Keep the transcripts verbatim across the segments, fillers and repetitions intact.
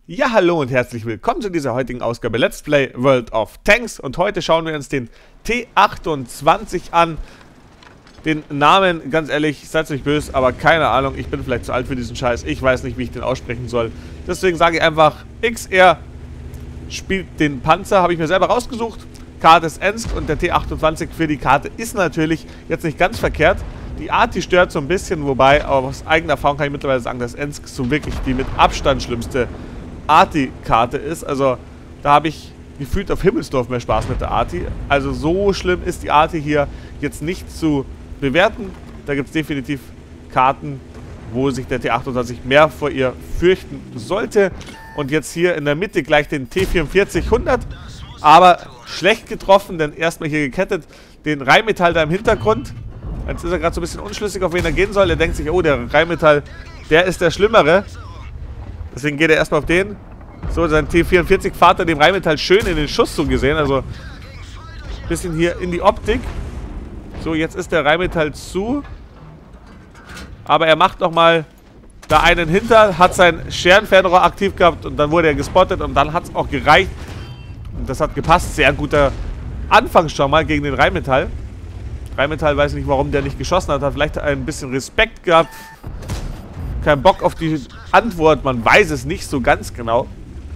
Ja, hallo und herzlich willkommen zu dieser heutigen Ausgabe Let's Play World of Tanks. Und heute schauen wir uns den T achtundzwanzig an. Den Namen, ganz ehrlich, seid nicht böse, aber keine Ahnung, ich bin vielleicht zu alt für diesen Scheiß. Ich weiß nicht, wie ich den aussprechen soll. Deswegen sage ich einfach, X R spielt den Panzer, habe ich mir selber rausgesucht. Karte ist Ensk und der T achtundzwanzig für die Karte ist natürlich jetzt nicht ganz verkehrt. Die Art, die stört so ein bisschen, wobei, aber aus eigener Erfahrung kann ich mittlerweile sagen, dass Ensk so wirklich die mit Abstand schlimmste Arti-Karte ist. Also da habe ich gefühlt auf Himmelsdorf mehr Spaß mit der Arti. Also so schlimm ist die Arti hier jetzt nicht zu bewerten. Da gibt es definitiv Karten, wo sich der T achtundzwanzig mehr vor ihr fürchten sollte. Und jetzt hier in der Mitte gleich den T vierundvierzig hundert. Aber schlecht getroffen, denn erstmal hier gekettet den Rheinmetall da im Hintergrund. Jetzt ist er gerade so ein bisschen unschlüssig, auf wen er gehen soll. Er denkt sich, oh, der Rheinmetall, der ist der Schlimmere. Deswegen geht er erstmal auf den. So, sein T vierundvierzig fährt er dem Rheinmetall schön in den Schuss so gesehen. Also ein bisschen hier in die Optik. So, jetzt ist der Rheinmetall zu. Aber er macht nochmal da einen hinter. Hat sein Scherenfernrohr aktiv gehabt und dann wurde er gespottet. Und dann hat es auch gereicht. Und das hat gepasst. Sehr guter Anfang schon mal gegen den Rheinmetall. Rheinmetall weiß nicht, warum der nicht geschossen hat. Hat vielleicht ein bisschen Respekt gehabt. Kein Bock auf die Antwort, man weiß es nicht so ganz genau.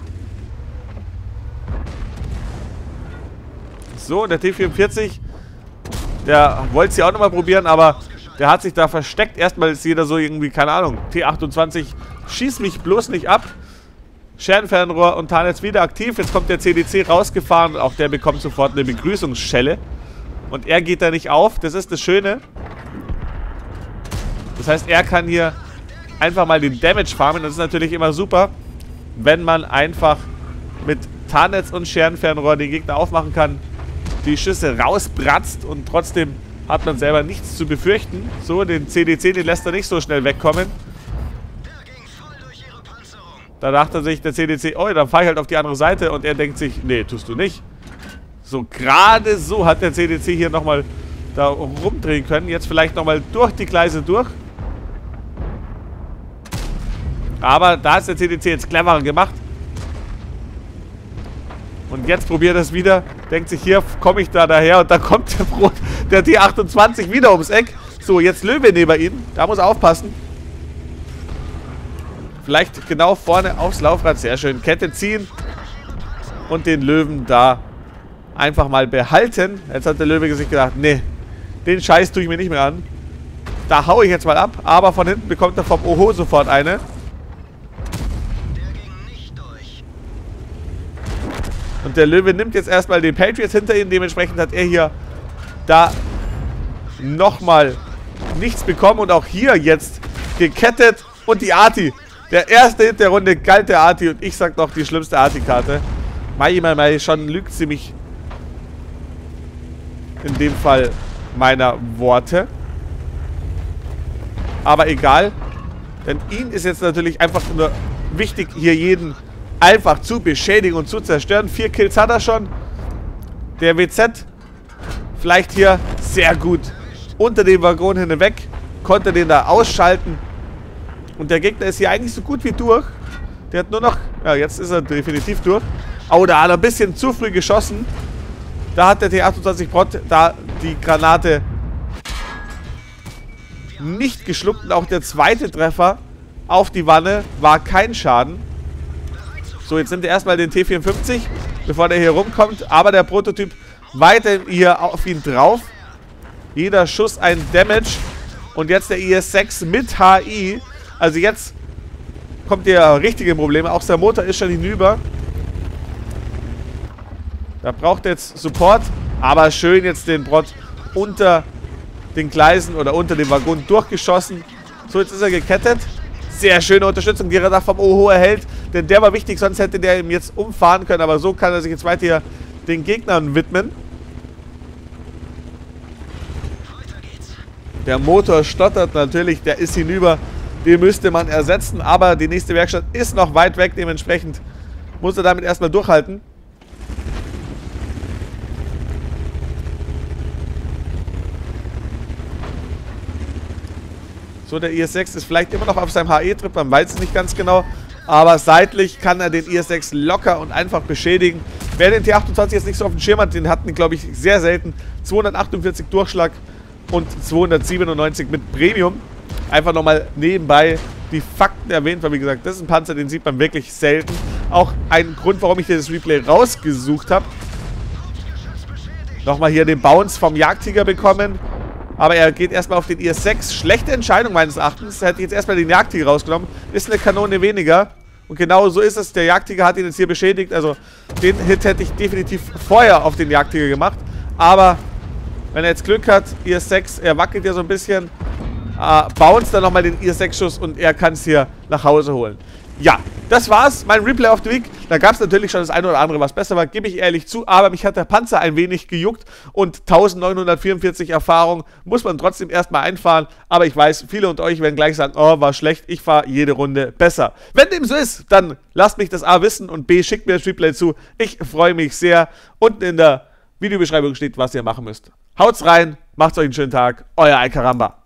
So, der T vierundvierzig, der wollte es ja auch nochmal probieren, aber der hat sich da versteckt. Erstmal ist jeder so irgendwie, keine Ahnung, T achtundzwanzig, schieß mich bloß nicht ab. Scherenfernrohr und Tarnetz wieder aktiv. Jetzt kommt der C D C rausgefahren, auch der bekommt sofort eine Begrüßungsschelle. Und er geht da nicht auf, das ist das Schöne. Das heißt, er kann hier einfach mal den Damage farmen. Das ist natürlich immer super, wenn man einfach mit Tarnetz und Scherenfernrohr den Gegner aufmachen kann, die Schüsse rausbratzt und trotzdem hat man selber nichts zu befürchten. So, den C D C, den lässt er nicht so schnell wegkommen. Da dachte sich der C D C, oh, dann fahre ich halt auf die andere Seite und er denkt sich, nee, tust du nicht. So, gerade so hat der C D C hier nochmal da rumdrehen können. Jetzt vielleicht nochmal durch die Gleise durch. Aber da ist der C D C jetzt cleverer gemacht. Und jetzt probiert er es wieder. Denkt sich, hier komme ich da daher. Und da kommt der, Brot, der T achtundzwanzig wieder ums Eck. So, jetzt Löwe neben ihm. Da muss er aufpassen. Vielleicht genau vorne aufs Laufrad. Sehr schön. Kette ziehen. Und den Löwen da einfach mal behalten. Jetzt hat der Löwe sich gedacht, nee, den Scheiß tue ich mir nicht mehr an. Da haue ich jetzt mal ab. Aber von hinten bekommt er vom Oho sofort eine. Und der Löwe nimmt jetzt erstmal den Patriots hinter ihm. Dementsprechend hat er hier da nochmal nichts bekommen. Und auch hier jetzt gekettet. Und die Arti. Der erste Hit der Runde galt der Arti. Und ich sag noch die schlimmste Arti-Karte. Mai, mai, mai, schon lügt sie mich. In dem Fall meiner Worte. Aber egal. Denn ihn ist jetzt natürlich einfach nur wichtig, hier jeden einfach zu beschädigen und zu zerstören. Vier Kills hat er schon. Der W Z vielleicht hier sehr gut unter dem Waggon hinweg. Konnte den da ausschalten. Und der Gegner ist hier eigentlich so gut wie durch. Der hat nur noch... Ja, jetzt ist er definitiv durch. Oh, da hat er ein bisschen zu früh geschossen. Da hat der T achtundzwanzig Brot da die Granate nicht geschluckt. Und auch der zweite Treffer auf die Wanne war kein Schaden. So, jetzt nimmt er erstmal den T vierundfünfzig, bevor der hier rumkommt. Aber der Prototyp weiter hier auf ihn drauf. Jeder Schuss ein Damage. Und jetzt der I S sechs mit H I. Also jetzt kommt der richtige Probleme. Auch der Motor ist schon hinüber. Da braucht er jetzt Support. Aber schön jetzt den Brot unter den Gleisen oder unter dem Waggon durchgeschossen. So, jetzt ist er gekettet. Sehr schöne Unterstützung, die er da vom Oho erhält. Denn der war wichtig, sonst hätte der ihm jetzt umfahren können. Aber so kann er sich jetzt weiter hier den Gegnern widmen. Der Motor stottert natürlich, der ist hinüber. Den müsste man ersetzen. Aber die nächste Werkstatt ist noch weit weg. Dementsprechend muss er damit erstmal durchhalten. So, der I S sechs ist vielleicht immer noch auf seinem H E-Trip, man weiß es nicht ganz genau. aber seitlich kann er den I S sechs locker und einfach beschädigen. Wer den T achtundzwanzig jetzt nicht so auf dem Schirm hat, den hatten, glaube ich, sehr selten. zweihundertachtundvierzig Durchschlag und zweihundertsiebenundneunzig mit Premium. Einfach nochmal nebenbei die Fakten erwähnt, weil wie gesagt, das ist ein Panzer, den sieht man wirklich selten. Auch ein Grund, warum ich dir das Replay rausgesucht habe. Nochmal hier den Bounce vom Jagdtiger bekommen. Aber er geht erstmal auf den I S sechs. Schlechte Entscheidung meines Erachtens. Er hätte jetzt erstmal den Jagdtiger rausgenommen. Ist eine Kanone weniger. Und genau so ist es. Der Jagdtiger hat ihn jetzt hier beschädigt. Also den Hit hätte ich definitiv vorher auf den Jagdtiger gemacht. Aber wenn er jetzt Glück hat, I S sechs, er wackelt ja so ein bisschen. Äh, bounce dann nochmal den I S sechs Schuss und er kann es hier nach Hause holen. Ja, das war's, mein Replay of the Week. Da gab es natürlich schon das eine oder andere, was besser war, gebe ich ehrlich zu, aber mich hat der Panzer ein wenig gejuckt und neunzehnhundertvierundvierzig Erfahrung muss man trotzdem erstmal einfahren, aber ich weiß, viele unter euch werden gleich sagen, oh, war schlecht, ich fahre jede Runde besser. Wenn dem so ist, dann lasst mich das A wissen und B, schickt mir das Replay zu. Ich freue mich sehr. Unten in der Videobeschreibung steht, was ihr machen müsst. Haut's rein, macht's euch einen schönen Tag, euer Alcaramba.